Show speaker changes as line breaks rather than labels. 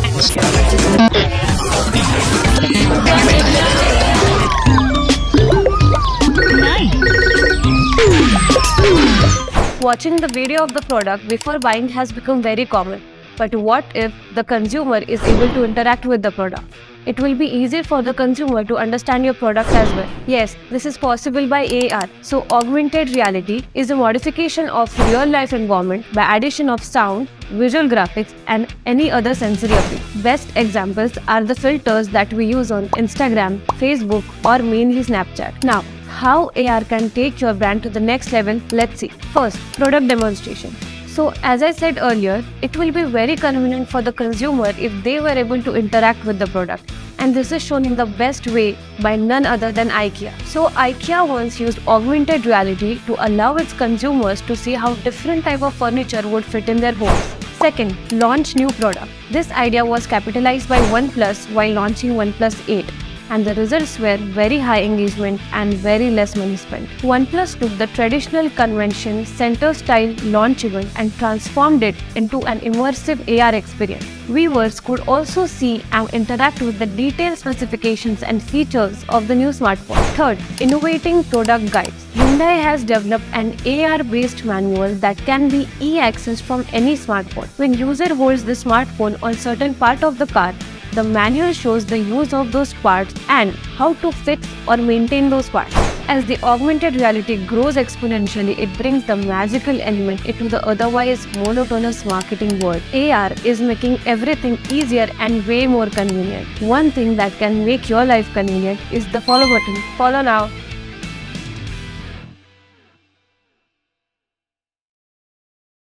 Watching the video of the product before buying has become very common. But what if the consumer is able to interact with the product? It will be easier for the consumer to understand your product as well. Yes, this is possible by AR. So augmented reality is a modification of real-life environment by addition of sound, visual graphics, and any other sensory appeal. Best examples are the filters that we use on Instagram, Facebook, or mainly Snapchat. Now, how AR can take your brand to the next level, let's see. First, product demonstration. So as I said earlier, it will be very convenient for the consumer if they were able to interact with the product. And this is shown in the best way by none other than IKEA. So IKEA once used augmented reality to allow its consumers to see how different type of furniture would fit in their homes. Second, launch new product. This idea was capitalized by OnePlus while launching OnePlus 8. And the results were very high engagement and very less money spent. OnePlus took the traditional convention center style launch event and transformed it into an immersive AR experience. Viewers could also see and interact with the detailed specifications and features of the new smartphone. Third, innovating product guides. Hyundai has developed an AR-based manual that can be e-accessed from any smartphone. When user holds the smartphone on certain part of the car, the manual shows the use of those parts and how to fix or maintain those parts. As the augmented reality grows exponentially, it brings the magical element into the otherwise monotonous marketing world. AR is making everything easier and way more convenient. One thing that can make your life convenient is the follow button. Follow now.